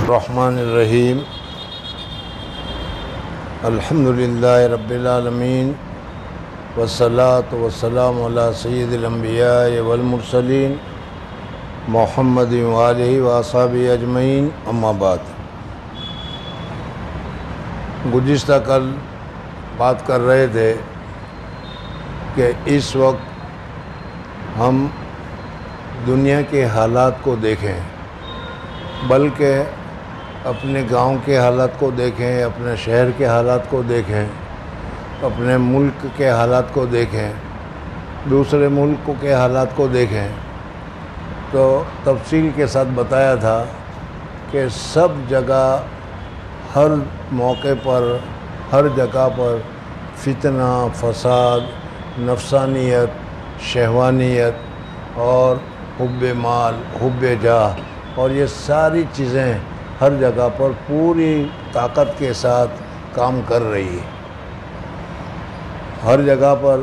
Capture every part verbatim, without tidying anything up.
الرحمن الرحیم الحمد للہ رب العالمین والصلاة والسلام علی سید الانبیاء والمرسلین محمد وآلہ واصحابہ اجمعین، اما بعد۔ گزشتہ کل بات کر رہے تھے کہ اس وقت ہم دنیا کے حالات کو دیکھیں، بلکہ اپنے گاؤں کے حالات کو دیکھیں، اپنے شہر کے حالات کو دیکھیں، اپنے ملک کے حالات کو دیکھیں، دوسرے ملک کے حالات کو دیکھیں۔ تو تفصیل کے ساتھ بتایا تھا کہ سب جگہ ہر موقع پر ہر جگہ پر فتنہ، فساد، نفسانیت، شہوانیت اور حب مال، حب جاہ اور یہ ساری چیزیں ہر جگہ پر پوری طاقت کے ساتھ کام کر رہی ہے۔ ہر جگہ پر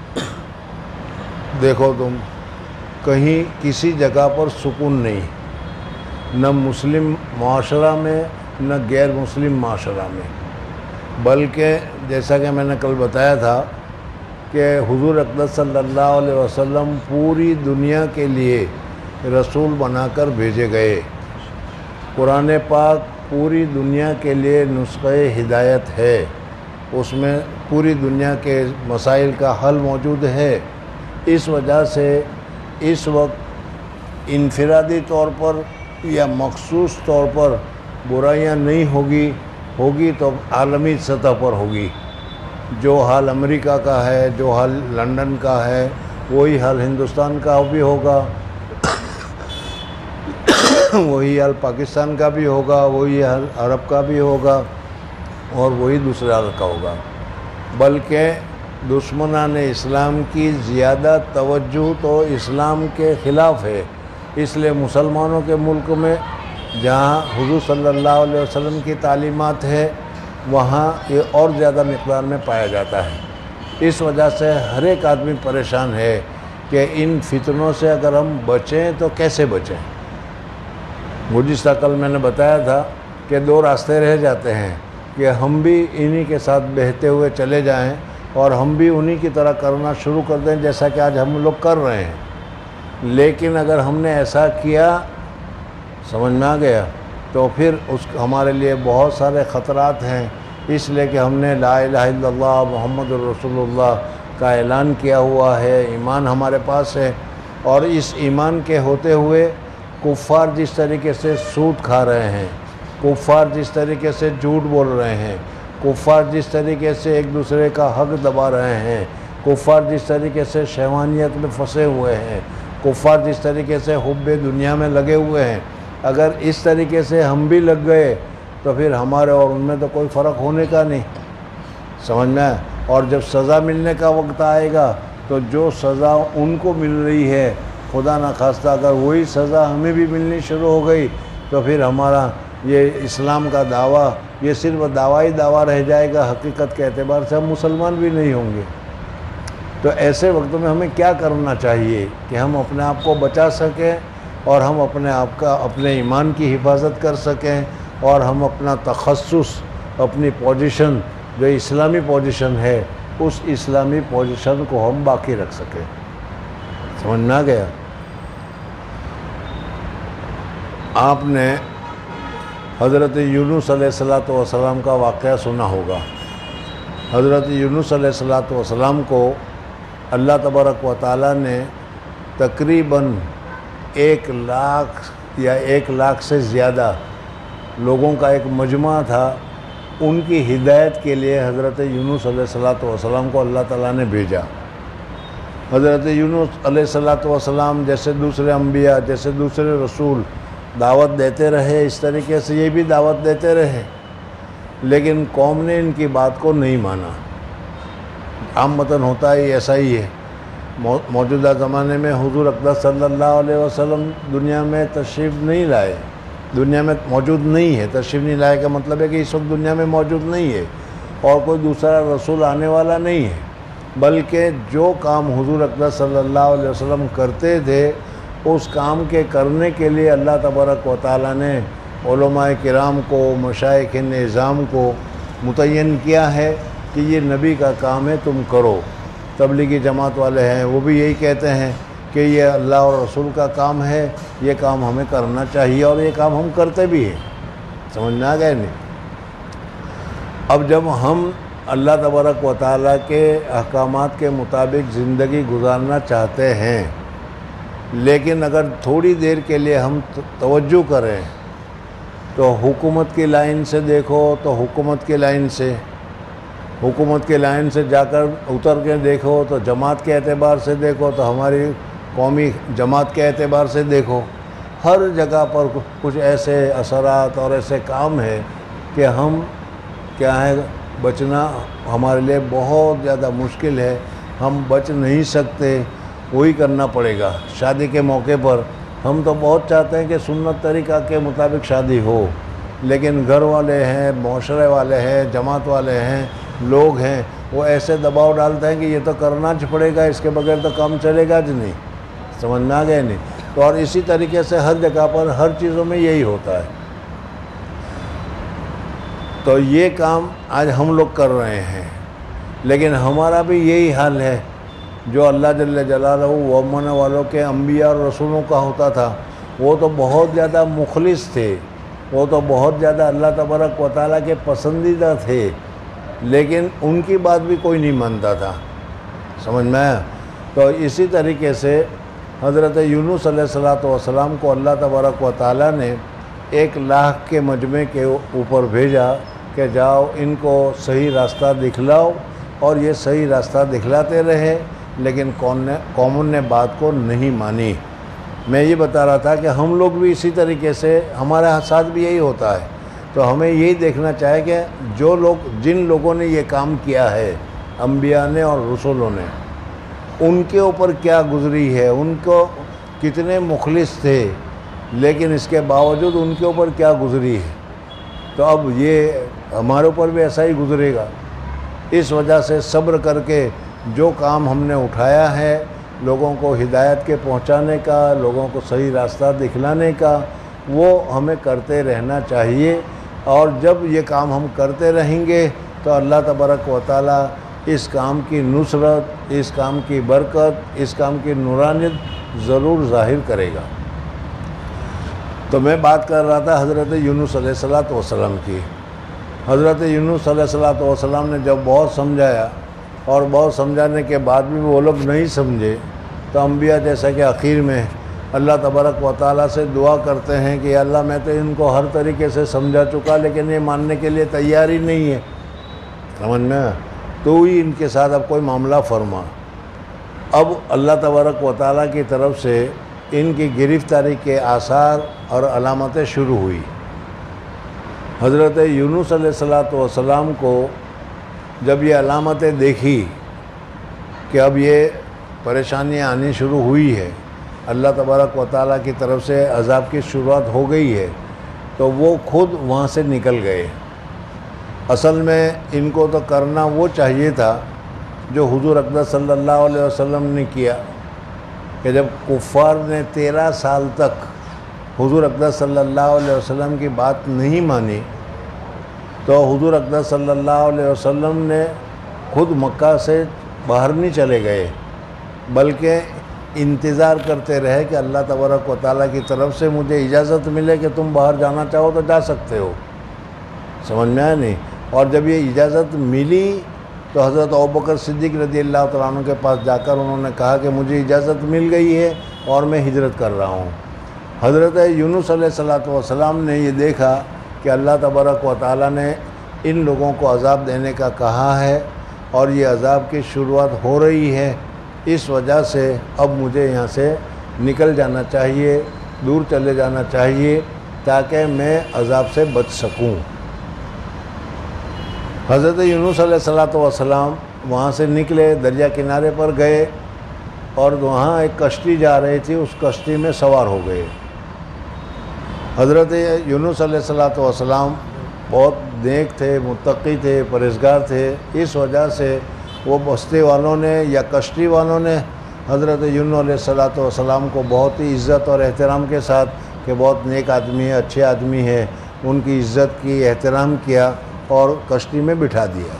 دیکھو تم، کہیں کسی جگہ پر سکون نہیں، نہ مسلم معاشرہ میں نہ غیر مسلم معاشرہ میں، بلکہ جیسا کہ میں نے کل بتایا تھا کہ حضور اقدس صلی اللہ علیہ وسلم پوری دنیا کے لیے رسول بنا کر بھیجے گئے۔ قرآن پاک پوری دنیا کے لیے نسخہ ہدایت ہے، اس میں پوری دنیا کے مسائل کا حل موجود ہے۔ اس وجہ سے اس وقت انفرادی طور پر یا مخصوص طور پر برائیاں نہیں ہوگی، ہوگی تو عالمی سطح پر ہوگی۔ جو حال امریکہ کا ہے، جو حال لندن کا ہے، وہی حال ہندوستان کا بھی ہوگا، وہی حال پاکستان کا بھی ہوگا، وہی حال عرب کا بھی ہوگا اور وہی دوسرے حال کا ہوگا۔ بلکہ دشمنان اسلام کی زیادہ توجہ تو اسلام کے خلاف ہے، اس لیے مسلمانوں کے ملک میں جہاں حضور صلی اللہ علیہ وسلم کی تعلیمات ہے وہاں یہ اور زیادہ مقدار میں پایا جاتا ہے۔ اس وجہ سے ہر ایک آدمی پریشان ہے کہ ان فتنوں سے اگر ہم بچیں تو کیسے بچیں۔ گزشتہ کل میں نے بتایا تھا کہ دو راستے رہ جاتے ہیں کہ ہم بھی انہی کے ساتھ بہتے ہوئے چلے جائیں اور ہم بھی انہی کی طرح کرنا شروع کر دیں جیسا کہ آج ہم لوگ کر رہے ہیں۔ لیکن اگر ہم نے ایسا کیا، سمجھ میں آ گیا، تو پھر اس ہمارے لیے بہت سارے خطرات ہیں، اس لیے کہ ہم نے لا الہ الا اللہ محمد الرسول اللہ کا اعلان کیا ہوا ہے، ایمان ہمارے پاس ہے، اور اس ایمان کے ہوتے ہوئے کفار جس طریقے سے سود کھا رہے ہیں، کفار جس طریقے سے جھوٹ بول رہے ہیں، کفار جس طریقے سے ایک دوسرے کا حق دبا رہے ہیں، کفار جس طریقے سے شہوانیت میں پھنسے ہوئے ہیں، کفار جس طریقے سے حب دنیا میں لگے ہوئے ہیں، اگر اس طریقے سے ہم بھی لگ گئے تو پھر ہمارے اور ان میں تو کوئی فرق ہونے کا نہیں، سمجھ میں آئے۔ اور جب سزا ملنے کا وقت آئے گا تو جو سزا ان کو مل رہی ہے، خدا نخواستہ اگر وہی سزا ہمیں بھی ملنی شروع ہو گئی تو پھر ہمارا یہ اسلام کا دعویٰ یہ صرف دعوی دعویٰ رہ جائے گا، حقیقت کے اعتبار سے ہم مسلمان بھی نہیں ہوں گے۔ تو ایسے وقت میں ہمیں کیا کرنا چاہیے کہ ہم اپنے آپ کو بچا سکیں اور ہم اپنے آپ کا اپنے ایمان کی حفاظت کر سکیں اور ہم اپنا تخصص، اپنی پوزیشن جو اسلامی پوزیشن ہے اس اسلامی پوزیشن کو ہم باقی رکھ سکیں۔ سمجھ میں آ گیا؟ آپ نے حضرت یونس علیہ الصلاۃ والسلام کا واقعہ سنا ہوگا۔ حضرت یونس علیہ الصلاۃ والسلام کو اللہ تبارک و تعالیٰ نے تقریباً ایک لاکھ یا ایک لاکھ سے زیادہ لوگوں کا ایک مجمع تھا، ان کی ہدایت کے لیے حضرت یونس علیہ الصلاۃ والسلام کو اللہ تعالیٰ نے بھیجا۔ حضرت یونس علیہ الصلاۃ والسلام جیسے دوسرے انبیاء، جیسے دوسرے رسول دعوت دیتے رہے، اس طریقے سے یہ بھی دعوت دیتے رہے، لیکن قوم نے ان کی بات کو نہیں مانا۔ عامتاً ہوتا ہی ایسا ہی ہے۔ موجودہ زمانے میں حضور اقدس صلی اللہ علیہ وسلم دنیا میں تشریف نہیں لائے، دنیا میں موجود نہیں ہے۔ تشریف نہیں لائے کا مطلب ہے کہ اس وقت دنیا میں موجود نہیں ہے اور کوئی دوسرا رسول آنے والا نہیں ہے، بلکہ جو کام حضور اقدس صلی اللہ علیہ وسلم کرتے تھے اس کام کے کرنے کے لیے اللہ تبارک و تعالیٰ نے علماء کرام کو، مشائخ نظام کو متعین کیا ہے کہ یہ نبی کا کام ہے، تم کرو۔ تبلیغی جماعت والے ہیں وہ بھی یہی کہتے ہیں کہ یہ اللہ اور رسول کا کام ہے، یہ کام ہمیں کرنا چاہیے، اور یہ کام ہم کرتے بھی ہیں۔ سمجھ میں آ گئے نہیں؟ اب جب ہم اللہ تبارک و تعالیٰ کے احکامات کے مطابق زندگی گزارنا چاہتے ہیں، لیکن اگر تھوڑی دیر کے لیے ہم توجہ کریں تو حکومت کی لائن سے دیکھو تو حکومت کی لائن سے، حکومت کی لائن سے جا کر اتر کے دیکھو تو جماعت کے اعتبار سے دیکھو تو ہماری قومی جماعت کے اعتبار سے دیکھو، ہر جگہ پر کچھ ایسے اثرات اور ایسے کام ہیں کہ ہم کیا ہے بچنا ہمارے لیے بہت زیادہ مشکل ہے، ہم بچ نہیں سکتے، وہی کرنا پڑے گا۔ شادی کے موقع پر ہم تو بہت چاہتے ہیں کہ سنت طریقہ کے مطابق شادی ہو، لیکن گھر والے ہیں، معاشرے والے ہیں، جماعت والے ہیں، لوگ ہیں، وہ ایسے دباؤ ڈالتے ہیں کہ یہ تو کرنا ہی پڑے گا، اس کے بغیر تو کام چلے گا نہیں۔ سمجھ میں آ گئے نہیں؟ تو اور اسی طریقے سے ہر جگہ پر ہر چیزوں میں یہی ہوتا ہے۔ تو یہ کام آج ہم لوگ کر رہے ہیں، لیکن ہمارا بھی یہی حال ہے جو اللہ جل جلالہ و امن والوں کے انبیاء اور رسولوں کا ہوتا تھا۔ وہ تو بہت زیادہ مخلص تھے، وہ تو بہت زیادہ اللہ تبارک و تعالیٰ کے پسندیدہ تھے، لیکن ان کی بات بھی کوئی نہیں مانتا تھا۔ سمجھ میں آیا؟ تو اسی طریقے سے حضرت یونس علیہ الصلوۃ والسلام کو اللہ تبارک و تعالیٰ نے ایک لاکھ کے مجمع کے اوپر بھیجا کہ جاؤ ان کو صحیح راستہ دکھلاؤ، اور یہ صحیح راستہ دکھلاتے رہے، لیکن کون نے قوموں نے بات کو نہیں مانی۔ میں یہ بتا رہا تھا کہ ہم لوگ بھی اسی طریقے سے، ہمارے ساتھ بھی یہی ہوتا ہے۔ تو ہمیں یہی دیکھنا چاہیے کہ جو لوگ جن لوگوں نے یہ کام کیا ہے، انبیاء نے اور رسولوں نے، ان کے اوپر کیا گزری ہے، ان کو کتنے مخلص تھے، لیکن اس کے باوجود ان کے اوپر کیا گزری ہے۔ تو اب یہ ہمارے اوپر بھی ایسا ہی گزرے گا۔ اس وجہ سے صبر کر کے جو کام ہم نے اٹھایا ہے، لوگوں کو ہدایت کے پہنچانے کا، لوگوں کو صحیح راستہ دکھلانے کا، وہ ہمیں کرتے رہنا چاہیے۔ اور جب یہ کام ہم کرتے رہیں گے تو اللہ تبارک و تعالیٰ اس کام کی نصرت، اس کام کی برکت، اس کام کی نورانیت ضرور ظاہر کرے گا۔ تو میں بات کر رہا تھا حضرت یونس علیہ الصلوۃ والسلام کی۔ حضرت یونس علیہ الصلوۃ والسلام نے جب بہت سمجھایا، اور بہت سمجھانے کے بعد بھی وہ لوگ نہیں سمجھے، تو انبیاء جیسا کہ آخر میں اللہ تبارک و تعالیٰ سے دعا کرتے ہیں کہ اللہ میں تو ان کو ہر طریقے سے سمجھا چکا، لیکن یہ ماننے کے لیے تیار ہی نہیں ہے۔ سمجھ میں؟ تو ہی ان کے ساتھ اب کوئی معاملہ فرما۔ اب اللہ تبارک و تعالیٰ کی طرف سے ان کی گرفتاری کے آثار اور علامتیں شروع ہوئی۔ حضرت یونس علیہ الصلوۃ والسلام کو جب یہ علامتیں دیکھی کہ اب یہ پریشانیاں آنی شروع ہوئی ہے، اللہ تبارک و تعالیٰ کی طرف سے عذاب کی شروعات ہو گئی ہے، تو وہ خود وہاں سے نکل گئے۔ اصل میں ان کو تو کرنا وہ چاہیے تھا جو حضور اقدس صلی اللہ علیہ وسلم نے کیا، کہ جب کفار نے تیرہ سال تک حضور اقدس صلی اللہ علیہ وسلم کی بات نہیں مانی، تو حضور اقدس صلی اللہ علیہ وسلم نے خود مکہ سے باہر نہیں چلے گئے، بلکہ انتظار کرتے رہے کہ اللہ تبارک و تعالیٰ کی طرف سے مجھے اجازت ملے کہ تم باہر جانا چاہو تو جا سکتے ہو۔ سمجھ میں آیا نہیں؟ اور جب یہ اجازت ملی تو حضرت ابوبکر صدیق رضی اللہ تعالیٰ عنہ کے پاس جا کر انہوں نے کہا کہ مجھے اجازت مل گئی ہے اور میں ہجرت کر رہا ہوں۔ حضرت یونس علیہ الصلوۃ والسلام نے یہ دیکھا کہ اللہ تبارک و تعالیٰ نے ان لوگوں کو عذاب دینے کا کہا ہے، اور یہ عذاب کی شروعات ہو رہی ہے، اس وجہ سے اب مجھے یہاں سے نکل جانا چاہیے، دور چلے جانا چاہیے، تاکہ میں عذاب سے بچ سکوں۔ حضرت یونس علیہ الصلوۃ والسلام وہاں سے نکلے، دریا کنارے پر گئے، اور وہاں ایک کشتی جا رہی تھی، اس کشتی میں سوار ہو گئے۔ حضرت یونس علیہ الصلوۃ والسلام بہت نیک تھے، متقی تھے، پرہیزگار تھے، اس وجہ سے وہ بستی والوں نے یا کشتی والوں نے حضرت یونس علیہ الصلوۃ والسلام کو بہت ہی عزت اور احترام کے ساتھ کہ بہت نیک آدمی ہے، اچھے آدمی ہے، ان کی عزت کی، احترام کیا اور کشتی میں بٹھا دیا۔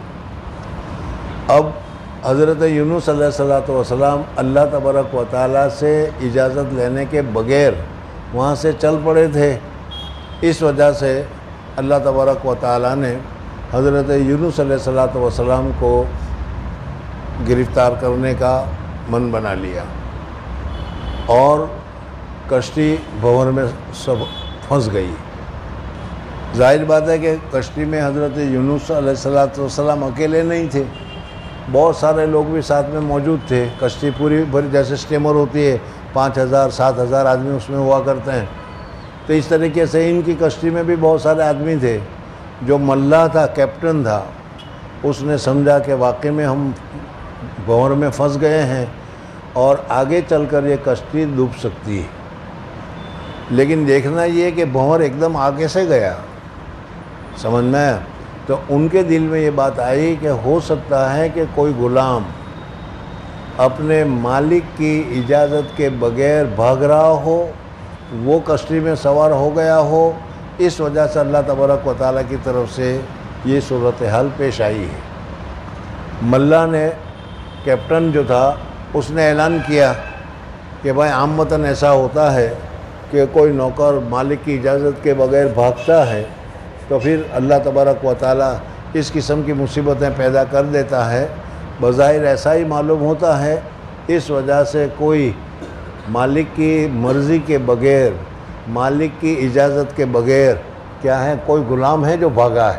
اب حضرت یونس علیہ الصلوۃ والسلام اللہ تبارک و تعالیٰ سے اجازت لینے کے بغیر وہاں سے چل پڑے تھے، اس وجہ سے اللہ تبارک و تعالیٰ نے حضرت یونس علیہ الصلوۃ والسلام کو گرفتار کرنے کا من بنا لیا اور کشتی بھنور میں سب پھنس گئی۔ ظاہر بات ہے کہ کشتی میں حضرت یونس علیہ الصلوۃ والسلام اکیلے نہیں تھے، بہت سارے لوگ بھی ساتھ میں موجود تھے۔ کشتی پوری بھری جیسے اسٹیمر ہوتی ہے، پانچ ہزار سات ہزار آدمی اس میں ہوا کرتے ہیں، تو اس طریقے سے ان کی کشتی میں بھی بہت سارے آدمی تھے۔ جو ملا تھا، کیپٹن تھا، اس نے سمجھا کہ واقعی میں ہم بھنور میں پھنس گئے ہیں اور آگے چل کر یہ کشتی ڈوب سکتی ہے۔ لیکن دیکھنا یہ کہ بھنور ایک دم آگے سے گیا، سمجھ میں آیا؟ تو ان کے دل میں یہ بات آئی کہ ہو سکتا ہے کہ کوئی غلام اپنے مالک کی اجازت کے بغیر بھاگ رہا ہو، وہ کشتی میں سوار ہو گیا ہو، اس وجہ سے اللہ تبارک و تعالیٰ کی طرف سے یہ صورتحال پیش آئی ہے۔ ملا نے، کیپٹن جو تھا، اس نے اعلان کیا کہ بھائی عامتاً ایسا ہوتا ہے کہ کوئی نوکر مالک کی اجازت کے بغیر بھاگتا ہے تو پھر اللہ تبارک و تعالیٰ اس قسم کی مصیبتیں پیدا کر دیتا ہے۔ بظاہر ایسا ہی معلوم ہوتا ہے، اس وجہ سے کوئی مالک کی مرضی کے بغیر، مالک کی اجازت کے بغیر کیا ہے، کوئی غلام ہے جو بھاگا ہے۔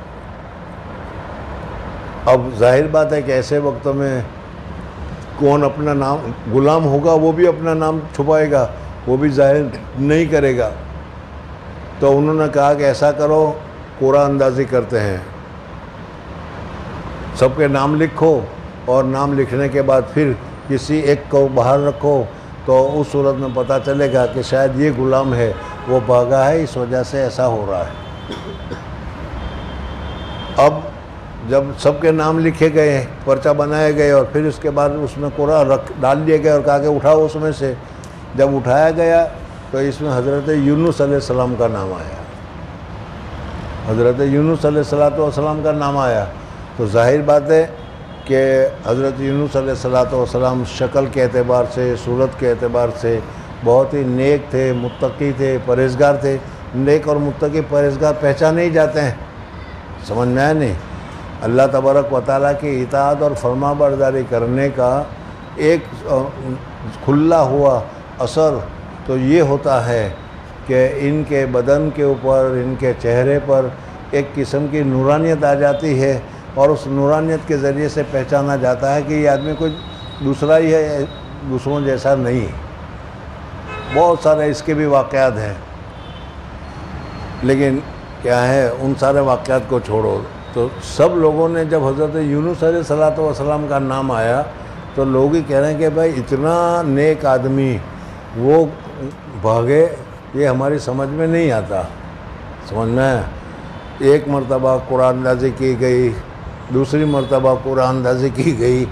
اب ظاہر بات ہے کہ ایسے وقتوں میں کون اپنا نام، غلام ہوگا وہ بھی اپنا نام چھپائے گا، وہ بھی ظاہر نہیں کرے گا۔ تو انہوں نے کہا کہ ایسا کرو، قرآن اندازی کرتے ہیں، سب کے نام لکھو اور نام لکھنے کے بعد پھر کسی ایک کو باہر رکھو، تو اس صورت میں پتہ چلے گا کہ شاید یہ غلام ہے، وہ بھاگا ہے، اس وجہ سے ایسا ہو رہا ہے۔ اب جب سب کے نام لکھے گئے، پرچہ بنائے گئے اور پھر اس کے بعد اس میں قرآن رکھ ڈال دیے گئے اور کہا کہ اٹھاؤ اس میں سے، جب اٹھایا گیا تو اس میں حضرت یونس علیہ السلام کا نام آیا، حضرت یونس علیہ الصلوۃ والسلام کا نام آیا۔ تو ظاہر بات ہے کہ حضرت یونس علیہ الصلوۃ والسلام شکل کے اعتبار سے، صورت کے اعتبار سے بہت ہی نیک تھے، متقی تھے، پرہیزگار تھے۔ نیک اور متقی پرہیزگار پہچانے ہی جاتے ہیں، سمجھ میں آیا نہیں؟ اللہ تبارک و تعالیٰ کی اطاعت اور فرما برداری کرنے کا ایک کھلا ہوا اثر تو یہ ہوتا ہے کہ ان کے بدن کے اوپر، ان کے چہرے پر ایک قسم کی نورانیت آ جاتی ہے، اور اس نورانیت کے ذریعے سے پہچانا جاتا ہے کہ یہ آدمی کوئی دوسرا ہی ہے، دوسروں جیسا نہیں۔ بہت سارے اس کے بھی واقعات ہیں، لیکن کیا ہے، ان سارے واقعات کو چھوڑو تو سب لوگوں نے جب حضرت یونس علیہ الصلوۃ والسلام کا نام آیا تو لوگ ہی کہہ رہے ہیں کہ بھائی اتنا نیک آدمی وہ بھاگے، یہ ہماری سمجھ میں نہیں آتا، سمجھ میں؟ ایک مرتبہ قرآن اندازی کی گئی، دوسری مرتبہ قرآن اندازی کی گئی،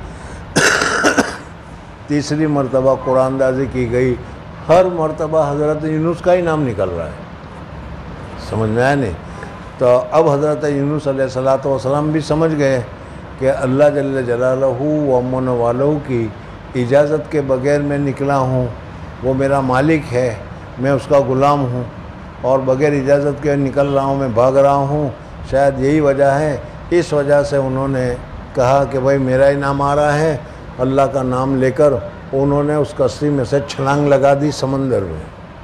تیسری مرتبہ قرآن اندازی کی گئی، ہر مرتبہ حضرت یونس کا ہی نام نکل رہا ہے، سمجھ میں آیا نہیں؟ تو اب حضرت یونس علیہ الصلوۃ والسلام بھی سمجھ گئے کہ اللہ جل جلالہ و امن والوں کی اجازت کے بغیر میں نکلا ہوں، وہ میرا مالک ہے، میں اس کا غلام ہوں، اور بغیر اجازت کے نکل رہا ہوں، میں بھاگ رہا ہوں، شاید یہی وجہ ہے۔ اس وجہ سے انہوں نے کہا کہ بھائی میرا ہی نام آ رہا ہے، اللہ کا نام لے کر انہوں نے اس کشتی میں سے چھلانگ لگا دی، سمندر میں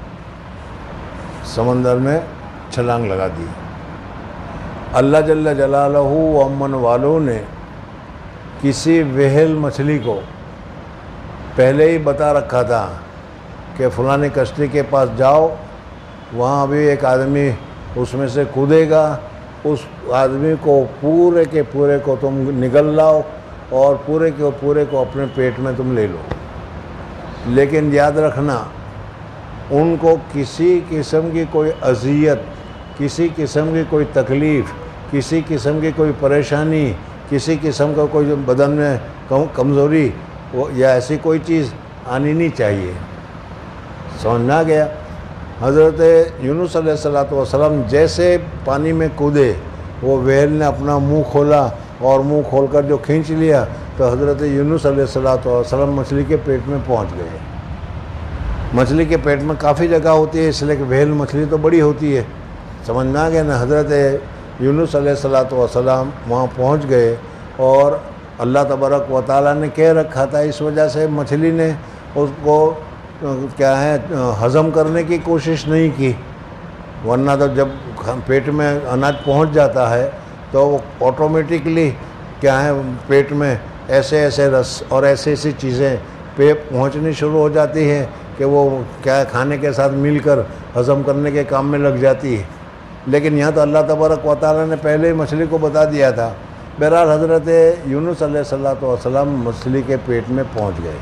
سمندر میں چھلانگ لگا دی۔ اللہ جل جلالہ و امن والوں نے کسی وہیل مچھلی کو پہلے ہی بتا رکھا تھا کہ فلانی کشتی کے پاس جاؤ، وہاں بھی ایک آدمی اس میں سے کودے گا، اس آدمی کو پورے کے پورے کو تم نگل لاؤ اور پورے کے پورے کو اپنے پیٹ میں تم لے لو۔ لیکن یاد رکھنا، ان کو کسی قسم کی کوئی اذیت، کسی قسم کی کوئی تکلیف، کسی قسم کی کوئی پریشانی، کسی قسم کا کوئی بدن میں کمزوری یا ایسی کوئی چیز آنی نہیں چاہیے، سمجھ میں آ گیا؟ حضرت یونس علیہ الصلوۃ والسلام جیسے پانی میں کودے، وہ ویل نے اپنا منہ کھولا اور منہ کھول کر جو کھینچ لیا تو حضرت یونس علیہ الصلوۃ والسلام مچھلی کے پیٹ میں پہنچ گئے۔ مچھلی کے پیٹ میں کافی جگہ ہوتی ہے، اس لیے کہ ویل مچھلی تو بڑی ہوتی ہے، سمجھ میں آ گیا نا۔ حضرت یونس علیہ الصلوۃ والسلام وہاں پہنچ گئے اور اللہ تبارک و تعالیٰ نے کہہ رکھا تھا، اس وجہ سے مچھلی نے اس کو کیا ہے ہضم کرنے کی کوشش نہیں کی، ورنہ تو جب پیٹ میں اناج پہنچ جاتا ہے تو وہ آٹومیٹکلی کیا ہے پیٹ میں ایسے ایسے رس اور ایسی ایسی چیزیں پہ پہنچنی شروع ہو جاتی ہیں کہ وہ کیا ہے کھانے کے ساتھ مل کر ہضم کرنے کے کام میں لگ جاتی ہے۔ لیکن یہاں تو اللہ تبارک و تعالیٰ نے پہلے ہی مچھلی کو بتا دیا تھا۔ بہرحال حضرت یونس علیہ الصلوۃ والسلام مچھلی کے پیٹ میں پہنچ گئے۔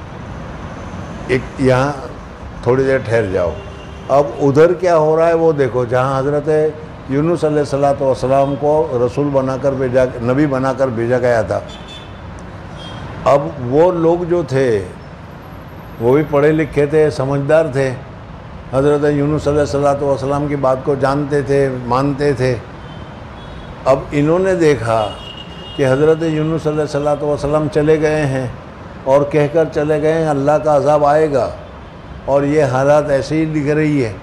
ایک یہاں تھوڑی دیر ٹھہر جاؤ، اب ادھر کیا ہو رہا ہے وہ دیکھو، جہاں حضرت یونس علیہ الصلوۃ والسلام کو رسول بنا کر بھیجا، نبی بنا کر بھیجا گیا تھا، اب وہ لوگ جو تھے وہ بھی پڑھے لکھے تھے، سمجھدار تھے، حضرت یونس علیہ الصلوۃ والسلام کی بات کو جانتے تھے، مانتے تھے۔ اب انہوں نے دیکھا کہ حضرت یونس علیہ الصلوۃ والسلام چلے گئے ہیں اور کہہ کر چلے گئے ہیں اللہ کا عذاب آئے گا، اور یہ حالات ایسے ہی دکھ رہی ہے،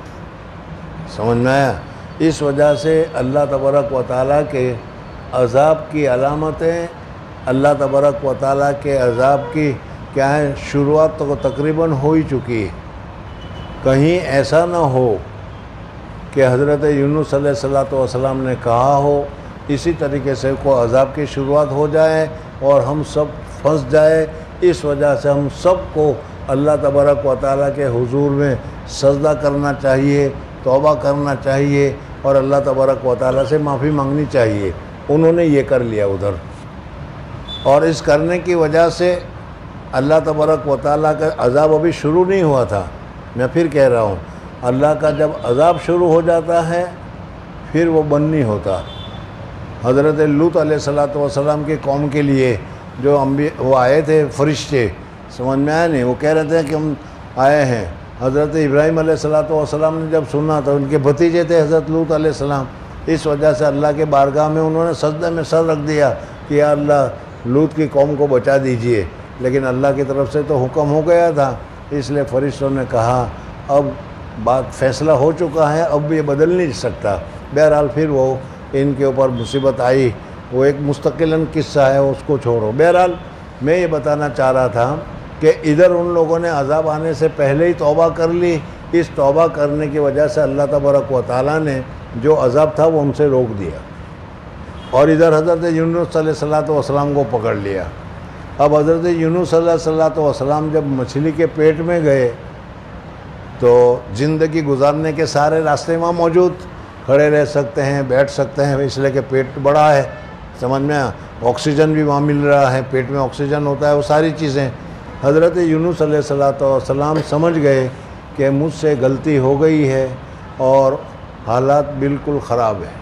سمجھ میں آیا؟ اس وجہ سے اللہ تبارک و تعالیٰ کے عذاب کی علامتیں، اللہ تبارک و تعالیٰ کے عذاب کی کیا ہے شروعات تو تقریباً ہو ہی چکی ہے۔ کہیں ایسا نہ ہو کہ حضرت یونس علیہ الصلوۃ والسلام نے کہا ہو اسی طریقے سے کوئی عذاب کی شروعات ہو جائے اور ہم سب پھنس جائے۔ اس وجہ سے ہم سب کو اللہ تبارک و تعالیٰ کے حضور میں سجدہ کرنا چاہیے، توبہ کرنا چاہیے اور اللہ تبارک و تعالیٰ سے معافی مانگنی چاہیے۔ انہوں نے یہ کر لیا ادھر، اور اس کرنے کی وجہ سے اللہ تبارک و تعالیٰ کا عذاب ابھی شروع نہیں ہوا تھا۔ میں پھر کہہ رہا ہوں، اللہ کا جب عذاب شروع ہو جاتا ہے پھر وہ بند نہیں ہوتا۔ حضرت لوط علیہ الصلوۃ والسلام کی قوم کے لیے جو انبیاء وہ آئے تھے فرشتے، سمجھ میں آیا نہیں، وہ کہہ رہے تھے کہ ہم آئے ہیں۔ حضرت ابراہیم علیہ الصلوۃ والسلام نے جب سنا تو ان کے بھتیجے تھے حضرت لوط علیہ السلام، اس وجہ سے اللہ کے بارگاہ میں انہوں نے سجدے میں سر رکھ دیا کہ یا اللہ لوط کی قوم کو بچا دیجئے، لیکن اللہ کی طرف سے تو حکم ہو گیا تھا، اس لیے فرشتوں نے کہا اب بات فیصلہ ہو چکا ہے، اب یہ بدل نہیں سکتا۔ بہرحال پھر وہ ان کے اوپر مصیبت آئی، وہ ایک مستقلاً قصہ ہے، اس کو چھوڑو۔ بہرحال میں یہ بتانا چاہ رہا تھا کہ ادھر ان لوگوں نے عذاب آنے سے پہلے ہی توبہ کر لی، اس توبہ کرنے کی وجہ سے اللہ تبارک و تعالیٰ نے جو عذاب تھا وہ ان سے روک دیا، اور ادھر حضرت یونس علیہ الصلوۃ والسلام کو پکڑ لیا۔ اب حضرت یونس علیہ الصلوۃ والسلام جب مچھلی کے پیٹ میں گئے تو زندگی گزارنے کے سارے راستے وہاں موجود، کھڑے رہ سکتے ہیں، بیٹھ سکتے ہیں، اس لیے کہ پیٹ بڑا ہے، سمجھ میں آکسیجن بھی وہاں مل رہا ہے، پیٹ میں آکسیجن ہوتا ہے، وہ ساری چیزیں۔ حضرت یونس علیہ الصلوۃ والسلام سمجھ گئے کہ مجھ سے غلطی ہو گئی ہے اور حالات بالکل خراب ہیں،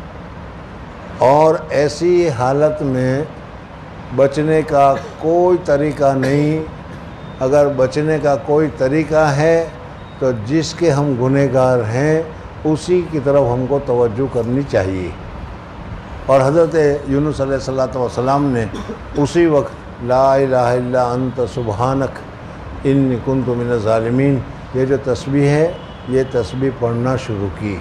اور ایسی حالت میں بچنے کا کوئی طریقہ نہیں۔ اگر بچنے کا کوئی طریقہ ہے تو جس کے ہم گنہگار ہیں اسی کی طرف ہم کو توجہ کرنی چاہیے، اور حضرت یونس علیہ الصلوۃ والسلام نے اسی وقت لا الہ الا انت سبحانک انی کنت من الظالمین، یہ جو تسبیح ہے یہ تسبیح پڑھنا شروع کی۔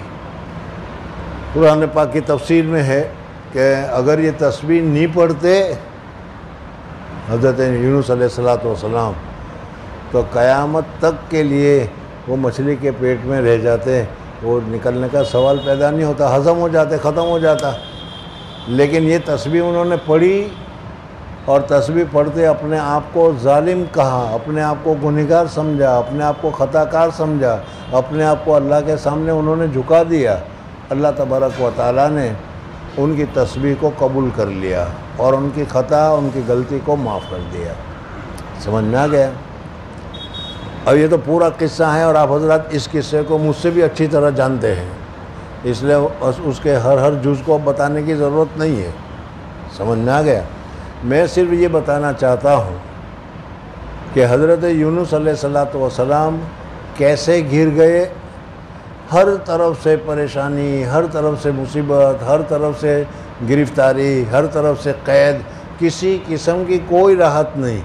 قرآن پاک کی تفسیر میں ہے کہ اگر یہ تسبیح نہیں پڑھتے حضرت یونس علیہ الصلوۃ والسلام تو قیامت تک کے لیے وہ مچھلی کے پیٹ میں رہ جاتے، وہ نکلنے کا سوال پیدا نہیں ہوتا، ہضم ہو جاتے، ختم ہو جاتا۔ لیکن یہ تسبیح انہوں نے پڑھی، اور تسبیح پڑھتے اپنے آپ کو ظالم کہا، اپنے آپ کو گنہگار سمجھا، اپنے آپ کو خطا کار سمجھا، اپنے آپ کو اللہ کے سامنے انہوں نے جھکا دیا۔ اللہ تبارک و تعالیٰ نے ان کی تسبیح کو قبول کر لیا اور ان کی خطا، ان کی غلطی کو معاف کر دیا۔ سمجھ میں آ گیا؟ اب یہ تو پورا قصہ ہے اور آپ حضرات اس قصے کو مجھ سے بھی اچھی طرح جانتے ہیں، اس لیے اس کے ہر ہر جز کو بتانے کی ضرورت نہیں ہے۔ سمجھ میں آ گیا؟ میں صرف یہ بتانا چاہتا ہوں کہ حضرت یونس علیہ الصلوۃ والسلام کیسے گر گئے، ہر طرف سے پریشانی، ہر طرف سے مصیبت، ہر طرف سے گرفتاری، ہر طرف سے قید، کسی قسم کی کوئی راحت نہیں۔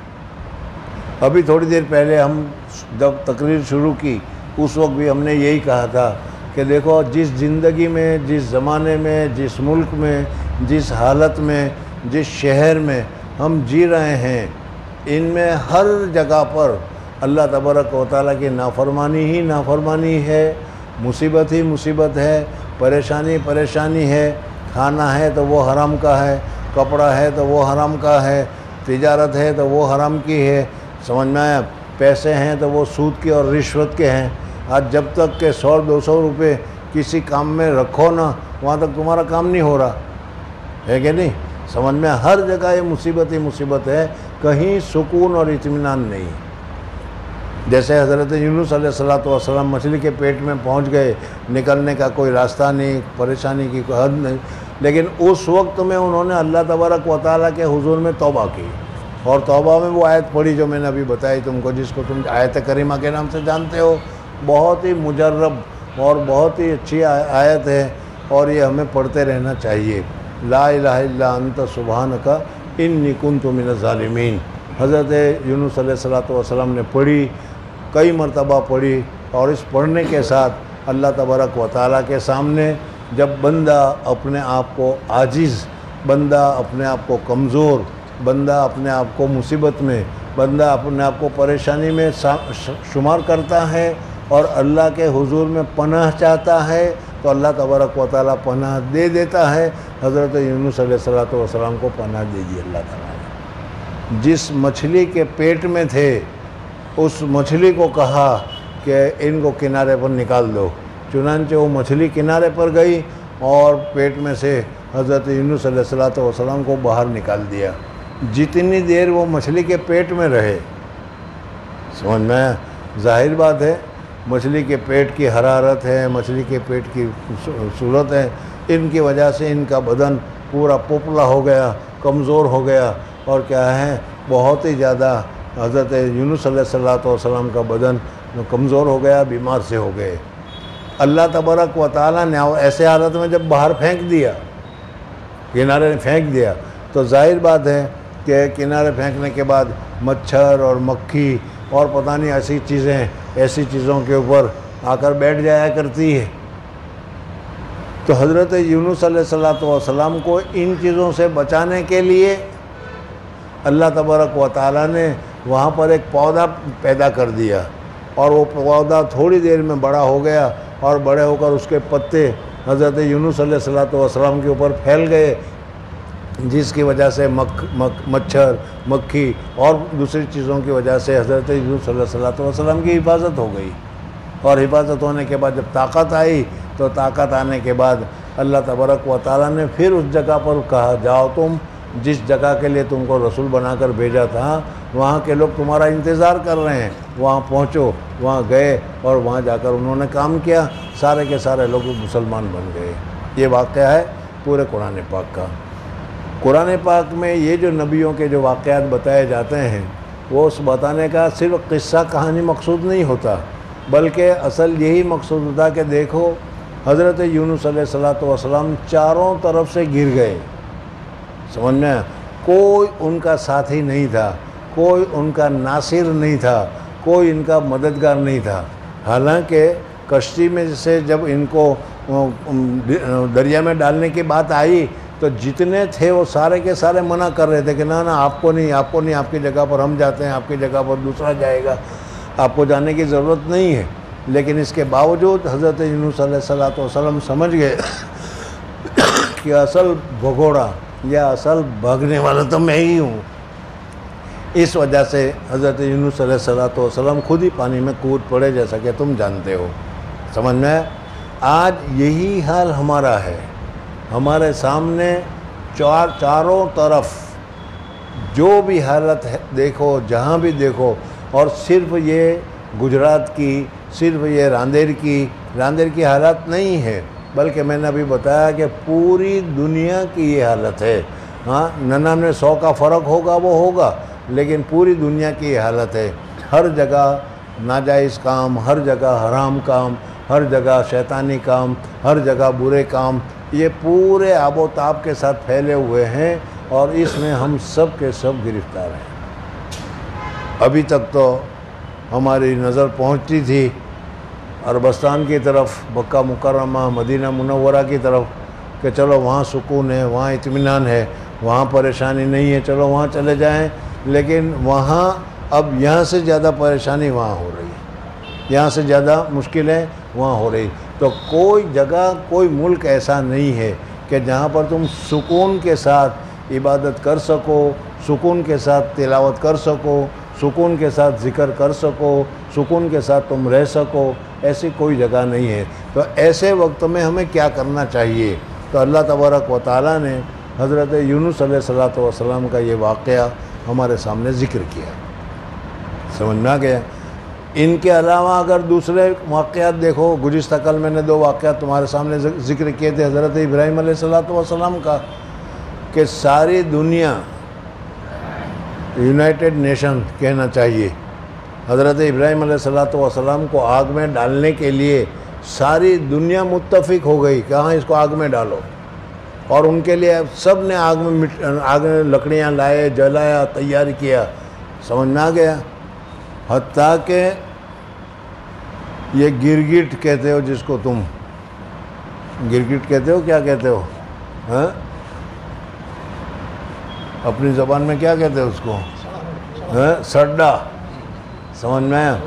ابھی تھوڑی دیر پہلے ہم جب تقریر شروع کی اس وقت بھی ہم نے یہی کہا تھا کہ دیکھو جس زندگی میں، جس زمانے میں، جس ملک میں، جس حالت میں، جس شہر میں ہم جی رہے ہیں، ان میں ہر جگہ پر اللہ تبارک و تعالیٰ کی نافرمانی ہی نافرمانی ہے، مصیبت ہی مصیبت ہے، پریشانی پریشانی ہے۔ کھانا ہے تو وہ حرام کا ہے، کپڑا ہے تو وہ حرام کا ہے، تجارت ہے تو وہ حرام کی ہے، سمجھ میں آیا؟ پیسے ہیں تو وہ سود کے اور رشوت کے ہیں۔ آج جب تک کہ سو دو سو روپے کسی کام میں رکھو نا، وہاں تک تمہارا کام نہیں ہو رہا ہے کہ نہیں؟ سمجھ میں ہر جگہ یہ مصیبت ہی مصیبت ہے، کہیں سکون اور اطمینان نہیں۔ جیسے حضرت یونس علیہ الصلوۃ والسلام مچھلی کے پیٹ میں پہنچ گئے، نکلنے کا کوئی راستہ نہیں، پریشانی کی کوئی حد نہیں، لیکن اس وقت میں انہوں نے اللہ تبارک و تعالیٰ کے حضور میں توبہ کی، اور توبہ میں وہ آیت پڑھی جو میں نے ابھی بتائی تم کو، جس کو تم آیت کریمہ کے نام سے جانتے ہو۔ بہت ہی مجرب اور بہت ہی اچھی آیت ہے، اور یہ ہمیں پڑھتے رہنا چاہیے۔ لا الہ الا انت سبحانک انی کنت من الظالمین۔ حضرت یونس علیہ الصلوۃ والسلام نے پڑھی، کئی مرتبہ پڑھی، اور اس پڑھنے کے ساتھ اللہ تبارک و تعالیٰ کے سامنے جب بندہ اپنے آپ کو عاجز، بندہ اپنے آپ کو کمزور، بندہ اپنے آپ کو مصیبت میں، بندہ اپنے آپ کو پریشانی میں شمار کرتا ہے اور اللہ کے حضور میں پناہ چاہتا ہے، تو اللہ تبارک و تعالیٰ پناہ دے دیتا ہے۔ حضرت یونس علیہ الصلوۃ والسلام کو پناہ دے دی اللہ تعالیٰ نے۔ جس مچھلی کے پیٹ میں تھے اس مچھلی کو کہا کہ ان کو کنارے پر نکال دو، چنانچہ وہ مچھلی کنارے پر گئی اور پیٹ میں سے حضرت یونس علیہ الصلوۃ والسلام کو باہر نکال دیا۔ جتنی دیر وہ مچھلی کے پیٹ میں رہے، سمجھ میں ظاہر بات ہے مچھلی کے پیٹ کی حرارت ہے، مچھلی کے پیٹ کی صورت ہے، ان کی وجہ سے ان کا بدن پورا پوپلا ہو گیا، کمزور ہو گیا، اور کیا ہے بہت ہی زیادہ حضرت یونس علیہ الصلوۃ والسلام کا بدن کمزور ہو گیا، بیمار سے ہو گئے۔ اللہ تبارک و تعالیٰ نے ایسے حالت میں جب باہر پھینک دیا، کنارے پھینک دیا، تو ظاہر بات ہے کہ کنارے پھینکنے کے بعد مچھر اور مکھی اور پتہ نہیں ایسی چیزیں ایسی چیزوں کے اوپر آ کر بیٹھ جایا کرتی ہے۔ تو حضرت یونس علیہ الصلوۃ والسلام کو ان چیزوں سے بچانے کے لیے اللہ تبارک و تعالیٰ نے وہاں پر ایک پودا پیدا کر دیا، اور وہ پودا تھوڑی دیر میں بڑا ہو گیا، اور بڑے ہو کر اس کے پتے حضرت یونس علیہ الصلوۃ والسلام کے اوپر پھیل گئے، جس کی وجہ سے مکھ مکھ مچھر مکھی اور دوسری چیزوں کی وجہ سے حضرت یونس علیہ الصلوۃ والسلام کی حفاظت ہو گئی۔ اور حفاظت ہونے کے بعد جب طاقت آئی، تو طاقت آنے کے بعد اللہ تبارک و تعالیٰ نے پھر اس جگہ پر کہا جاؤ، تم جس جگہ کے لیے تم کو رسول بنا کر بھیجا تھا وہاں کے لوگ تمہارا انتظار کر رہے ہیں، وہاں پہنچو۔ وہاں گئے اور وہاں جا کر انہوں نے کام کیا، سارے کے سارے لوگ مسلمان بن گئے۔ یہ واقعہ ہے پورے قرآن پاک کا۔ قرآن پاک میں یہ جو نبیوں کے جو واقعات بتائے جاتے ہیں، وہ اس بتانے کا صرف قصہ کہانی مقصود نہیں ہوتا، بلکہ اصل یہی مقصود ہوتا کہ دیکھو حضرت یونس علیہ الصلوۃ والسلام چاروں طرف سے گر گئے، سمجھ میں کوئی ان کا ساتھی نہیں تھا، کوئی ان کا ناصر نہیں تھا، کوئی ان کا مددگار نہیں تھا۔ حالانکہ کشتی میں سے جب ان کو دریا میں ڈالنے کی بات آئی تو جتنے تھے وہ سارے کے سارے منع کر رہے تھے کہ نہ نہ آپ کو نہیں، آپ کو نہیں، آپ کی جگہ پر ہم جاتے ہیں، آپ کی جگہ پر دوسرا جائے گا، آپ کو جانے کی ضرورت نہیں ہے۔ لیکن اس کے باوجود حضرت یونس علیہ الصلوۃ والسلام سمجھ گئے کہ اصل بھگوڑا یا اصل بھاگنے والا تو میں ہی ہوں۔ اس وجہ سے حضرت یونس علیہ الصلوۃ والسلام خود ہی پانی میں کود پڑے، جیسا کہ تم جانتے ہو، سمجھ میں۔ آج یہی حال ہمارا ہے، ہمارے سامنے چار چاروں طرف جو بھی حالت ہے دیکھو، جہاں بھی دیکھو، اور صرف یہ گجرات کی، صرف یہ راندیر کی راندیر کی حالت نہیں ہے، بلکہ میں نے ابھی بتایا کہ پوری دنیا کی یہ حالت ہے۔ ہاں ننانوے سو کا فرق ہوگا وہ ہوگا، لیکن پوری دنیا کی یہ حالت ہے۔ ہر جگہ ناجائز کام، ہر جگہ حرام کام، ہر جگہ شیطانی کام، ہر جگہ برے کام، یہ پورے آب و تاب کے ساتھ پھیلے ہوئے ہیں اور اس میں ہم سب کے سب گرفتار ہیں۔ ابھی تک تو ہماری نظر پہنچتی تھی عربستان کی طرف، مکہ مکرمہ، مدینہ منورہ کی طرف، کہ چلو وہاں سکون ہے، وہاں اطمینان ہے، وہاں پریشانی نہیں ہے، چلو وہاں چلے جائیں۔ لیکن وہاں اب یہاں سے زیادہ پریشانی وہاں ہو رہی ہے، یہاں سے زیادہ مشکلیں وہاں ہو رہی۔ تو کوئی جگہ، کوئی ملک ایسا نہیں ہے کہ جہاں پر تم سکون کے ساتھ عبادت کر سکو، سکون کے ساتھ تلاوت کر سکو، سکون کے ساتھ ذکر کر سکو، سکون کے ساتھ تم رہ سکو، ایسی کوئی جگہ نہیں ہے۔ تو ایسے وقت میں ہمیں کیا کرنا چاہیے؟ تو اللہ تبارک و تعالیٰ نے حضرت یونس علیہ الصلوۃ والسلام کا یہ واقعہ ہمارے سامنے ذکر کیا، سمجھ میں آ گیا۔ ان کے علاوہ اگر دوسرے واقعات دیکھو، گزشتہ کل میں نے دو واقعات تمہارے سامنے ذکر کیے تھے حضرت ابراہیم علیہ الصلوۃ والسلام کا، کہ ساری دنیا، یونائٹڈ نیشن کہنا چاہیے، حضرت ابراہیم علیہ الصلوۃ والسلام کو آگ میں ڈالنے کے لیے ساری دنیا متفق ہو گئی کہ ہاں اس کو آگ میں ڈالو، اور ان کے لیے سب نے آگ میں آگ میں لکڑیاں لائے، جلایا، تیار کیا، سمجھ میں آ گیا۔ حتیٰ کہ یہ گرگٹ کہتے ہو جس کو تم گرگٹ کہتے ہو، کیا کہتے ہو ہاں اپنی زبان میں کیا کہتے ہو اس کو؟ ہاں سڈا، سمجھ میں آیا؟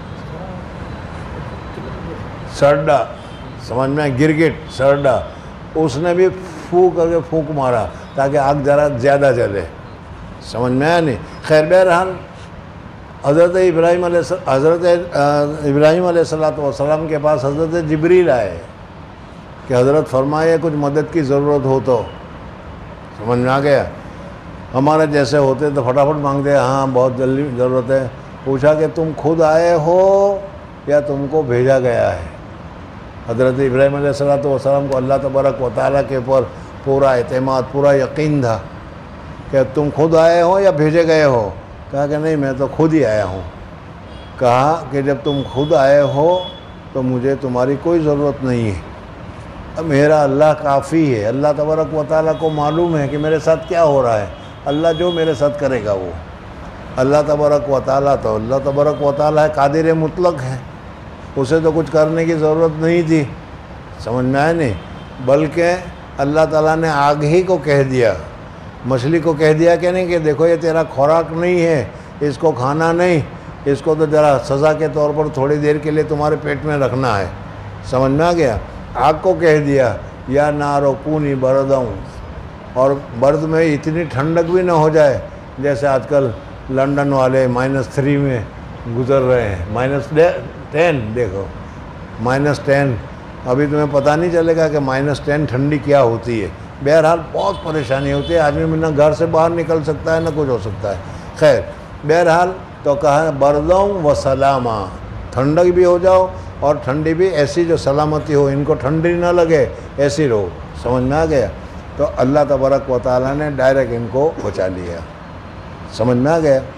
سرڈا، سمجھ میں؟ گرگٹ، سرڈا، اس نے بھی پھونک کر کے پھونک مارا تاکہ آگ ذرا زیادہ جلے، سمجھ میں آیا نہیں؟ خیر بہرحال حضرت ابراہیم علیہ حضرت ابراہیم علیہ الصلوۃ والسلام کے پاس حضرت جبریل آئے کہ حضرت فرمائے کچھ مدد کی ضرورت ہو تو، سمجھ میں آ گیا؟ ہمارے جیسے ہوتے تو فٹافٹ مانگتے ہاں بہت جلدی ضرورت ہے۔ پوچھا کہ تم خود آئے ہو یا تم کو بھیجا گیا ہے؟ حضرت ابراہیم علیہ الصلوۃ والسلام کو اللہ تبارک و تعالیٰ کے اوپر پورا اعتماد، پورا یقین تھا کہ تم خود آئے ہو یا بھیجے گئے ہو؟ کہا کہ نہیں میں تو خود ہی آیا ہوں۔ کہا کہ جب تم خود آئے ہو تو مجھے تمہاری کوئی ضرورت نہیں ہے، میرا اللہ کافی ہے۔ اللہ تبارک و تعالیٰ کو معلوم ہے کہ میرے ساتھ کیا ہو رہا ہے، اللہ جو میرے ساتھ کرے گا وہ۔ اللہ تبارک و تعالیٰ تو اللہ تبارک و تعالیٰ ہے، قادر مطلق ہے، اسے تو کچھ کرنے کی ضرورت نہیں تھی، سمجھ میں آئے نہیں؟ بلکہ اللہ تعالیٰ نے آگ ہی کو کہہ دیا، مچھلی کو کہہ دیا کہ نہیں کہ دیکھو یہ تیرا خوراک نہیں ہے، اس کو کھانا نہیں، اس کو تو ذرا سزا کے طور پر تھوڑی دیر کے لیے تمہارے پیٹ میں رکھنا ہے، سمجھ میں آ گیا؟ آگ کو کہہ دیا یا نارو کونی بردوں، اور برد میں اتنی ٹھنڈک بھی نہ ہو جائے جیسے آج کل لنڈن والے مائنس تھری میں گزر رہے ہیں، مائنس ٹین، دیکھو مائنس ٹین، ابھی تمہیں پتہ نہیں چلے گا کہ مائنس ٹین ٹھنڈی کیا ہوتی ہے۔ بہرحال بہت پریشانی ہوتی ہے، آدمی نہ گھر سے باہر نکل سکتا ہے نہ کچھ ہو سکتا ہے۔ خیر بہرحال تو کہا بردوں و سلامہ، ٹھنڈک بھی ہو جاؤ اور ٹھنڈی بھی ایسی جو سلامتی ہو، ان کو ٹھنڈی نہ لگے ایسی رہو، سمجھ میں آ گیا؟ تو اللہ تبارک و تعالیٰ نے ڈائریکٹ ان کو بچا لیا، سمجھ میں آ گیا؟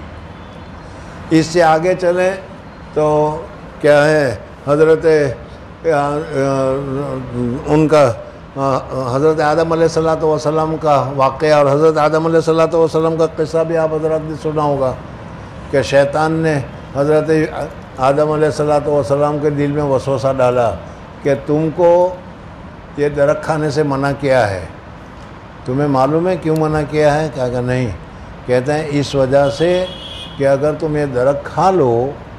اس سے آگے چلیں تو کیا ہے، حضرت ان کا حضرت آدم علیہ الصلوۃ والسلام کا واقعہ اور حضرت آدم علیہ الصلوۃ والسلام کا قصہ بھی آپ حضرات نے سنا ہوگا کہ شیطان نے حضرت آدم علیہ الصلوۃ والسلام کے دل میں وسوسہ ڈالا کہ تم کو یہ درخت کھانے سے منع کیا ہے، تمہیں معلوم ہے کیوں منع کیا ہے؟ کہا کہ نہیں۔ کہتے ہیں اس وجہ سے کہ اگر تم یہ درخت کھا لو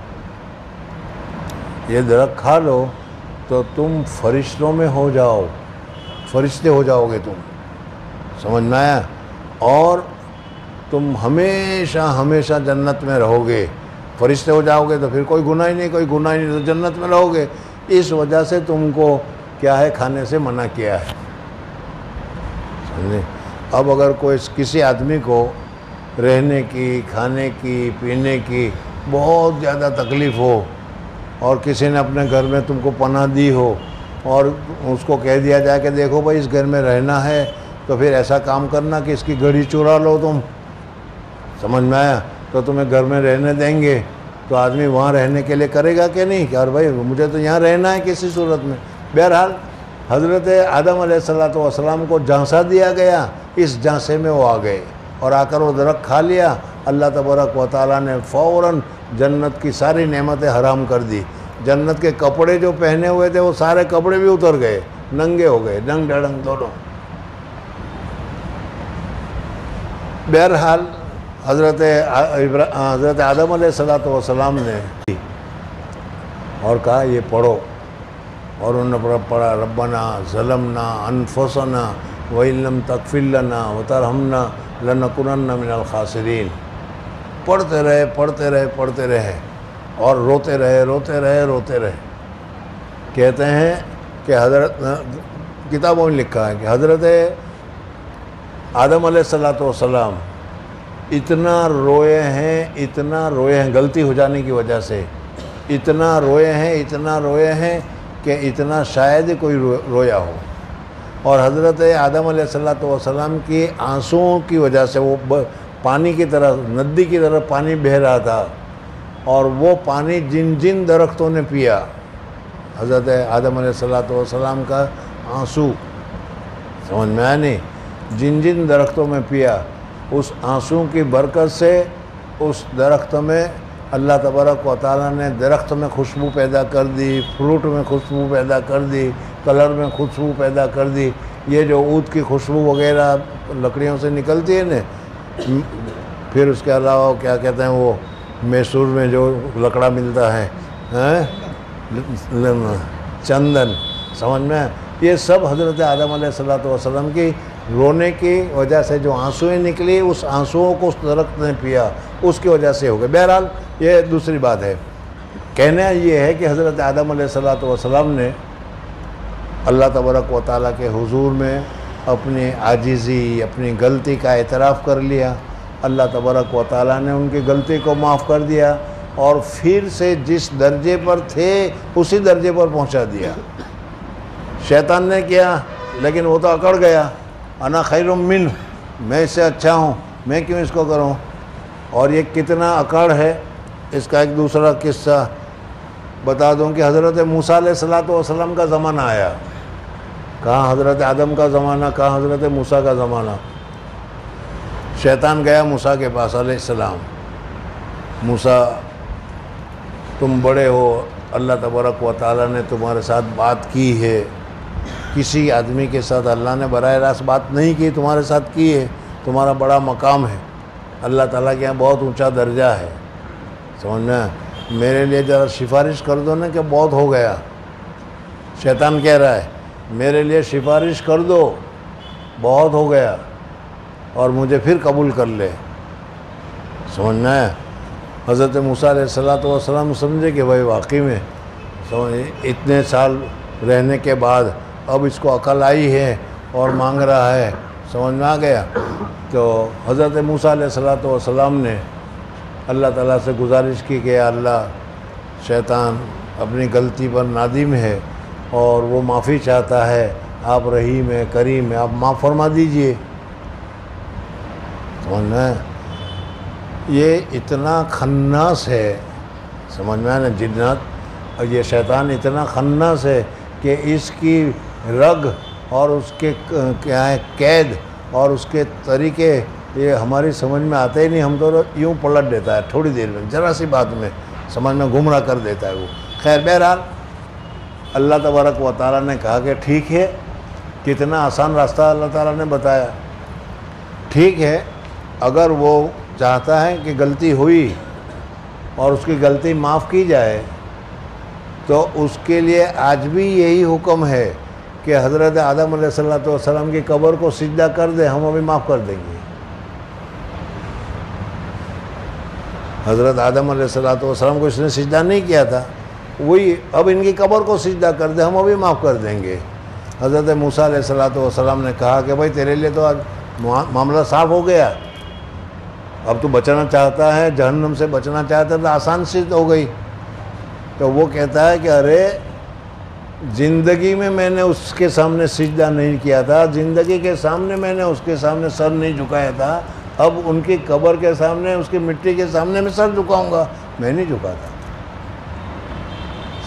یہ درخت کھا لو تو تم فرشتوں میں ہو جاؤ، فرشتے ہو جاؤ گے تم، سمجھ میں آیا؟ اور تم ہمیشہ ہمیشہ جنت میں رہو گے، فرشتے ہو جاؤ گے تو پھر کوئی گناہ ہی نہیں، کوئی گناہ ہی نہیں، تو جنت میں رہو گے، اس وجہ سے تم کو کیا ہے کھانے سے منع کیا ہے، سمجھے؟ اب اگر کوئی کسی آدمی کو رہنے کی، کھانے کی، پینے کی بہت زیادہ تکلیف ہو اور کسی نے اپنے گھر میں تم کو پناہ دی ہو اور اس کو کہہ دیا جائے کہ دیکھو بھائی اس گھر میں رہنا ہے تو پھر ایسا کام کرنا کہ اس کی گھڑی چرا لو تم، سمجھ میں آیا؟ تو تمہیں گھر میں رہنے دیں گے، تو آدمی وہاں رہنے کے لیے کرے گا کہ نہیں کہ اور بھائی مجھے تو یہاں رہنا ہے کسی صورت میں. بہرحال حضرت آدم علیہ الصلوۃ والسلام کو جھانسا دیا گیا، اس جھانسے میں وہ آ گئے اور آ کر وہ درخت کھا لیا. اللہ تبارک و تعالیٰ نے فوراً جنت کی ساری نعمتیں حرام کر دی. جنت کے کپڑے جو پہنے ہوئے تھے وہ سارے کپڑے بھی اتر گئے، ننگے ہو گئے، ڈنگ ڈڑنگ دونوں. بہرحال حضرت حضرت آدم علیہ الصلوۃ والسلام نے اور کہا یہ پڑھو، اور انہوں نے پڑھا ربنا ظلمنا انفسنا وَإِن لَّمْ تَغْفِرْ لَنَا وَتَرْحَمْنَا لَنَكُونَنَّ مِنَ الْخَاسِرِينَ. پڑھتے رہے پڑھتے رہے پڑھتے رہے اور روتے رہے روتے رہے روتے رہے. کہتے ہیں کہ حضرت کتابوں میں لکھا ہے کہ حضرت آدم علیہ الصلوۃ والسلام اتنا روئے ہیں اتنا روئے ہیں غلطی ہو جانے کی وجہ سے، اتنا روئے ہیں اتنا روئے ہیں کہ اتنا شاید ہی کوئی رویا ہو. اور حضرت آدم علیہ الصلوۃ والسلام کی آنسوؤں کی وجہ سے وہ پانی کی طرح ندی کی طرح پانی بہہ رہا تھا، اور وہ پانی جن جن درختوں نے پیا، حضرت آدم علیہ الصلوۃ والسلام کا آنسو، سمجھ میں آیا نہیں، جن جن درختوں میں پیا، اس آنسو کی برکت سے اس درخت میں اللہ تبارک و تعالیٰ نے درخت میں خوشبو پیدا کر دی، فروٹ میں خوشبو پیدا کر دی، کلر میں خوشبو پیدا کر دی. یہ جو عود کی خوشبو وغیرہ لکڑیوں سے نکلتی ہے نا، پھر اس کے علاوہ کیا کہتے ہیں وہ میسور میں جو لکڑا ملتا ہے چندن، سمجھ میں، یہ سب حضرت آدم علیہ الصلوۃ والسلام کی رونے کی وجہ سے جو آنسوئیں نکلی، اس آنسوؤں کو اس درخت نے پیا، اس کی وجہ سے ہو گئے. بہرحال یہ دوسری بات ہے. کہنا یہ ہے کہ حضرت آدم علیہ الصلوۃ والسلام نے اللہ تبارک و تعالیٰ کے حضور میں اپنی عاجزی، اپنی غلطی کا اعتراف کر لیا. اللہ تبارک و تعالیٰ نے ان کی غلطی کو معاف کر دیا اور پھر سے جس درجے پر تھے اسی درجے پر پہنچا دیا. شیطان نے کیا لیکن وہ تو اکڑ گیا، انا خیر منہ، میں اس سے اچھا ہوں، میں کیوں اس کو کروں. اور یہ کتنا اکڑ ہے، اس کا ایک دوسرا قصہ بتا دوں کہ حضرت موسیٰ علیہ الصلوۃ والسلام کا زمانہ آیا. کہاں حضرت آدم کا زمانہ، کہاں حضرت موسیٰ کا زمانہ. شیطان گیا موسیٰ کے پاس علیہ السلام، موسیٰ تم بڑے ہو، اللہ تبارک و تعالیٰ نے تمہارے ساتھ بات کی ہے، کسی آدمی کے ساتھ اللہ نے براہ راست بات نہیں کی، تمہارے ساتھ کی ہے، تمہارا بڑا مقام ہے، اللہ تعالیٰ کے یہاں بہت اونچا درجہ ہے. سمجھنا، میرے لیے ذرا سفارش کر دو نا کہ بہت ہو گیا. شیطان کہہ رہا ہے میرے لیے سفارش کر دو، بہت ہو گیا، اور مجھے پھر قبول کر لے. سمجھنا ہے. حضرت موسیٰ علیہ الصلوۃ والسلام سمجھے کہ بھائی واقعی میں اتنے سال رہنے کے بعد اب اس کو عقل آئی ہے اور مانگ رہا ہے. سمجھ میں آ گیا. تو حضرت موسیٰ علیہ الصلوۃ والسلام نے اللہ تعالیٰ سے گزارش کی کہ اللہ، شیطان اپنی غلطی پر نادم ہے اور وہ معافی چاہتا ہے، آپ رحیم ہے، کریم ہے، آپ معاف فرما دیجئے. سمجھنا ہے. یہ اتنا خناس ہے، سمجھ میں آنا، جنات اور یہ شیطان اتنا خناس ہے کہ اس کی رگ اور اس کے کیا ہے قید اور اس کے طریقے یہ ہماری سمجھ میں آتے ہی نہیں. ہم تو یوں پلٹ دیتا ہے تھوڑی دیر میں، ذرا سی بات میں سمجھ میں گمراہ کر دیتا ہے وہ. خیر بہرحال اللہ تبارک و تعالیٰ نے کہا کہ ٹھیک ہے، کتنا آسان راستہ اللہ تعالیٰ نے بتایا. ٹھیک ہے، اگر وہ چاہتا ہے کہ غلطی ہوئی اور اس کی غلطی معاف کی جائے تو اس کے لیے آج بھی یہی حکم ہے کہ حضرت آدم علیہ الصلوۃ والسلام کی قبر کو سجدہ کر دے، ہم ابھی معاف کر دیں گے. حضرت آدم علیہ الصلوۃ والسلام کو اس نے سجدہ نہیں کیا تھا، وہی اب ان کی قبر کو سجدہ کر دے، ہم ابھی معاف کر دیں گے. حضرت موسیٰ علیہ الصلوۃ والسلام نے کہا کہ بھائی تیرے لیے تو معاملہ صاف ہو گیا، اب تو بچنا چاہتا ہے، جہنم سے بچنا چاہتا ہے تو آسان سی ہو گئی. تو وہ کہتا ہے کہ ارے زندگی میں میں نے اس کے سامنے سجدہ نہیں کیا تھا، زندگی کے سامنے میں نے اس کے سامنے سر نہیں جھکایا تھا، اب ان کی قبر کے سامنے، اس کی مٹی کے سامنے میں سر جھکاؤں گا؟ میں نہیں جھکا تھا.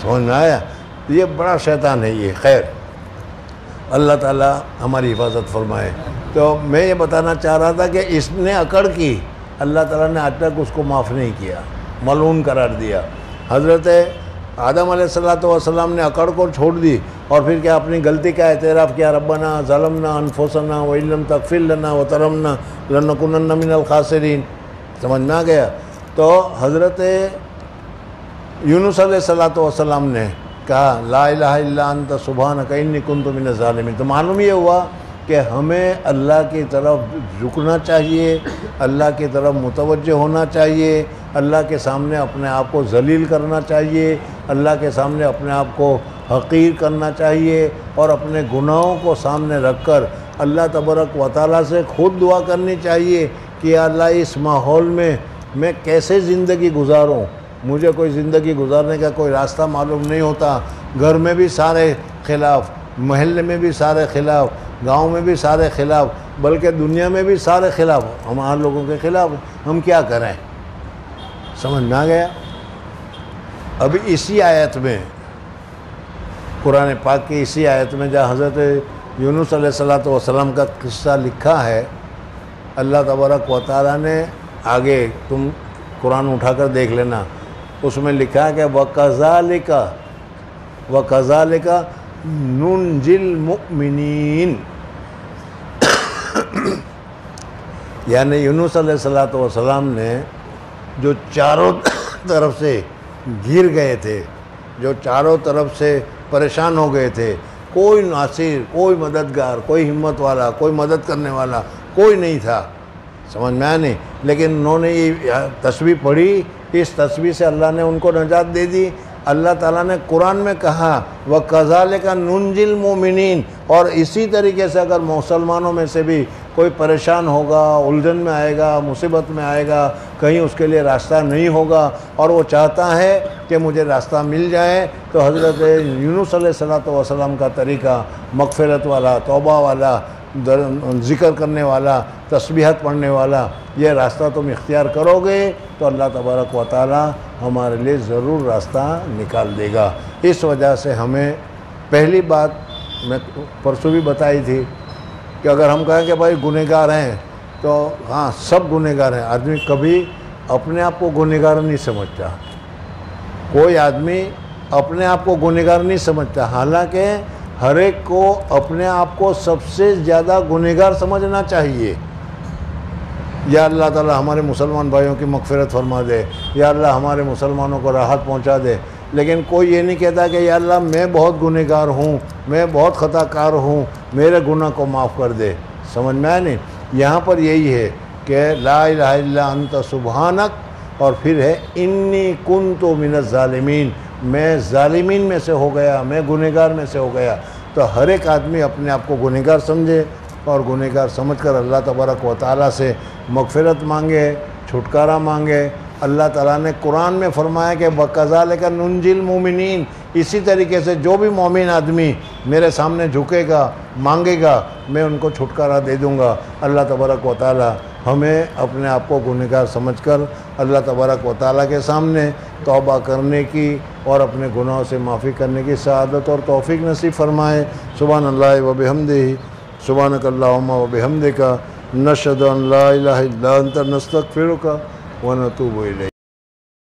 سمجھ میں آیا؟ یہ بڑا شیطان ہے یہ. خیر اللہ تعالیٰ ہماری حفاظت فرمائے. تو میں یہ بتانا چاہ رہا تھا کہ اس نے اکڑ کی، اللہ تعالیٰ نے آج تک اس کو معاف نہیں کیا، ملعون قرار دیا. حضرت آدم علیہ الصلوۃ والسلام نے اکڑ کو چھوڑ دی اور پھر کیا اپنی غلطی کا اعتراف کیا، ربنا ظلمنا انفسنا وان لم تغفر لنا وترحمنا لنکونن من الخاسرین. سمجھ میں آ گیا؟ تو حضرت یونس علیہ الصلوۃ والسلام نے کہا لا الہ الا انت سبحانک انی کنت من الظالمین. تو معلوم یہ ہوا کہ ہمیں اللہ کی طرف جھکنا چاہیے، اللہ کی طرف متوجہ ہونا چاہیے، اللہ کے سامنے اپنے آپ کو ذلیل کرنا چاہیے، اللہ کے سامنے اپنے آپ کو حقیر کرنا چاہیے، اور اپنے گناہوں کو سامنے رکھ کر اللہ تبارک و تعالیٰ سے خود دعا کرنی چاہیے کہ یا اللہ اس ماحول میں میں کیسے زندگی گزاروں. مجھے کوئی زندگی گزارنے کا کوئی راستہ معلوم نہیں ہوتا. گھر میں بھی سارے خلاف، محلے میں بھی سارے خلاف، گاؤں میں بھی سارے خلاف، بلکہ دنیا میں بھی سارے خلاف، ہمارے لوگوں کے خلاف. ہم کیا کریں؟ سمجھ میں آ گیا؟ ابھی اسی آیت میں، قرآن پاک کی اسی آیت میں جہاں حضرت یونس علیہ الصلوۃ والسلام کا قصہ لکھا ہے، اللہ تبارک و تعالیٰ نے آگے، تم قرآن اٹھا کر دیکھ لینا، اس میں لکھا ہے کہ وَكَذَلِكَ وَكَذَلِكَ نُنْجِي الْمُؤْمِنِينَ. یعنی یونس علیہ الصلوۃ والسلام نے جو چاروں طرف سے گر گئے تھے، جو چاروں طرف سے پریشان ہو گئے تھے، کوئی ناصر، کوئی مددگار، کوئی ہمت والا، کوئی مدد کرنے والا کوئی نہیں تھا. سمجھ میں آیا نہیں؟ لیکن انہوں نے یہ تسبیح پڑھی، اس تسبیح سے اللہ نے ان کو نجات دے دی. اللہ تعالیٰ نے قرآن میں کہا وَكَذَلِكَ نُنْجِي الْمُؤْمِنِينَ. اور اسی طریقے سے اگر مسلمانوں میں سے بھی کوئی پریشان ہوگا، الجھن میں آئے گا، مصیبت میں آئے گا، کہیں اس کے لیے راستہ نہیں ہوگا اور وہ چاہتا ہے کہ مجھے راستہ مل جائے، تو حضرت یونس علیہ الصلوۃ والسلام کا طریقہ مغفرت والا، توبہ والا، ذکر کرنے والا، تسبیحات پڑھنے والا، یہ راستہ تم اختیار کرو گے تو اللہ تبارک و تعالیٰ ہمارے لیے ضرور راستہ نکال دے گا. اس وجہ سے ہمیں پہلی بات میں پرسوں بھی بتائی تھی کہ اگر ہم کہیں کہ بھائی گنہگار ہیں تو ہاں سب گنہگار ہیں. آدمی کبھی اپنے آپ کو گنہگار نہیں سمجھتا، کوئی آدمی اپنے آپ کو گنہگار نہیں سمجھتا، حالانکہ ہر ایک کو اپنے آپ کو سب سے زیادہ گنہگار سمجھنا چاہیے. یا اللہ تعالیٰ ہمارے مسلمان بھائیوں کی مغفرت فرما دے، یا اللہ ہمارے مسلمانوں کو راحت پہنچا دے. لیکن کوئی یہ نہیں کہتا کہ یا اللہ میں بہت گنہگار ہوں، میں بہت خطا کار ہوں، میرے گناہ کو معاف کر دے. سمجھ میں آیا نہیں؟ یہاں پر یہی ہے کہ لا الہ الا انت سبحانک، اور پھر ہے انی کنت من الظالمین، میں ظالمین میں سے ہو گیا، میں گنہگار میں سے ہو گیا. تو ہر ایک آدمی اپنے آپ کو گنہگار سمجھے اور گنہگار سمجھ کر اللہ تبارک و تعالیٰ سے مغفرت مانگے، چھٹکارا مانگے. اللہ تعالیٰ نے قرآن میں فرمایا کہ وَكَذَلِكَ نُنْجِي الْمُؤْمِنِينَ. اسی طریقے سے جو بھی مومن آدمی میرے سامنے جھکے گا، مانگے گا، میں ان کو چھٹکارا دے دوں گا. اللہ تبارک و تعالیٰ ہمیں اپنے آپ کو گنہگار سمجھ کر اللہ تبارک و تعالیٰ کے سامنے توبہ کرنے کی اور اپنے گناہوں سے معافی کرنے کی سعادت اور توفیق نصیب فرمائے. سبحان اللہ و بحمدہ، سبحانک اللہم و بحمدک، نشہد ان لا الہ الا انت، نستغفرک و نتوب الیک.